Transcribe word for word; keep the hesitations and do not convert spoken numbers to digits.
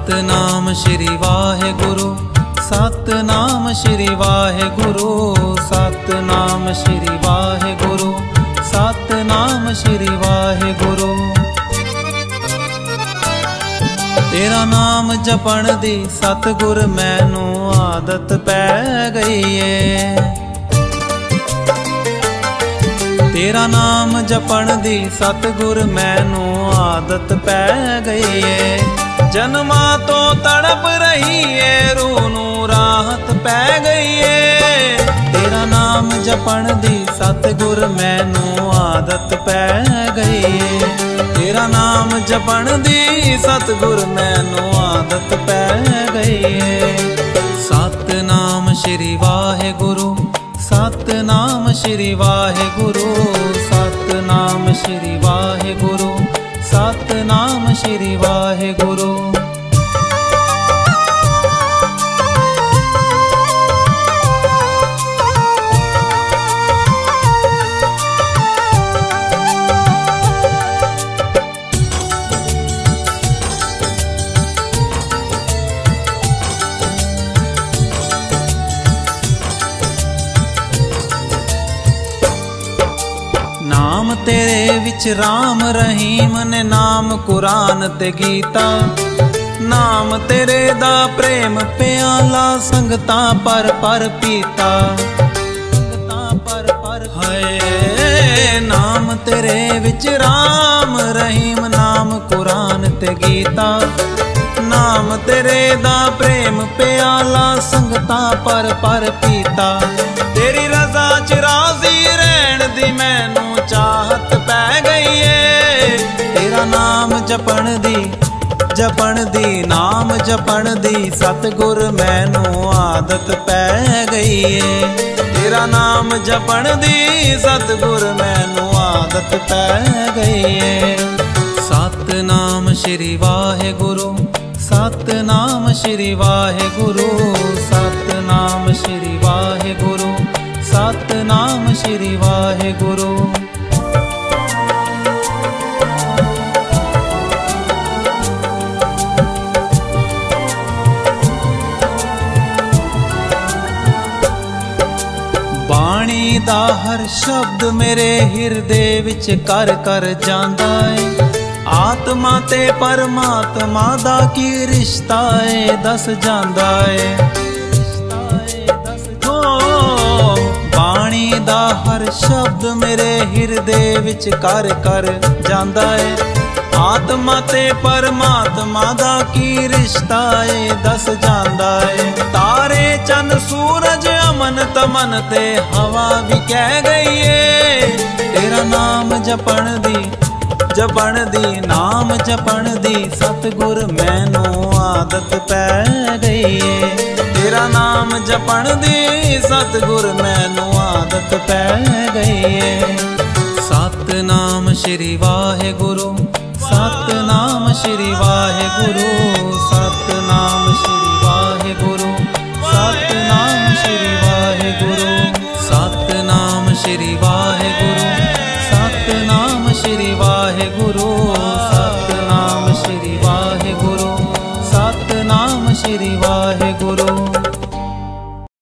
सतनाम श्री वाहेगुरु, सतनाम श्री वाहेगुरु, सतनाम श्री वाहेगुरु, सतनाम श्री वाहेगुरु। तेरा नाम जपण दी सतगुर मैनू आदत पै गई है। तेरा नाम जपण दी सतगुर मैनू आदत पै गई है। जन्मा तो तड़प रही है, रूह नू राहत पै गई है। तेरा नाम जपण दी सतगुर मैनू आदत पै गई है। तेरा नाम जपण दी सतगुर मैनू आदत पै गई है। सतनाम श्री वाहेगुरु, सतनाम श्री वाहेगुरु, सतनाम श्री वाहेगुरु, सतनाम श्री वाहेगुरु। नाम तेरे विच राम रहीम ने, नाम कुरान ते गीता। नाम तेरे दा प्रेम प्याला, संगतां पर पर पीता। संगतां पर पर हाय। नाम तेरे विच राम रहीम, नाम कुरान ते गीता। नाम तेरे दा प्रेम प्याला, संगतां पर पर पीता। तेरी रज़ा च राज़ी रहण दी मैनू चाहत पै गई है। तेरा नाम जपण दी जपण दी नाम जपण दी सतगुर मैनू आदत पै गई है। तेरा नाम जपण दी सतगुर मैनू आदत पै गई है। सतनाम श्री वाहेगुरु, सतनाम श्री वाहेगुरु, सतनाम श्री वाहेगुरु, सतनाम श्री वाहेगुरु। बाणी दा हर शब्द मेरे हिरदे विच कर कर जांदा है। आत्मा ते परमात्मा दा की रिश्ता है, दस जांदा है। हो बाणी दा हर शब्द मेरे हिरदे विच कर कर जांदा है। आत्मा ते परमात्मा दा की रिश्ता है, दस जांदा है। तारे चन सूरज अमन तमन ते हवा भी कह गई है। तेरा नाम जपण दी जपण दी नाम जपण दी सतगुर मैनू आदत पै गई है। तेरा नाम जपण दी सतगुर मैनू आदत पै गई है। सतनाम श्री वाहेगुरु, सतनाम श्री वाहेगुरु, सतनाम श्री वाहेगुरु, सतनाम श्री वाहेगुरु, सतनाम श्री वाहेगुरु, सतनाम श्री वाहेगुरु, सतनाम श्री वाहेगुरु, सतनाम श्री वाहेगुरु।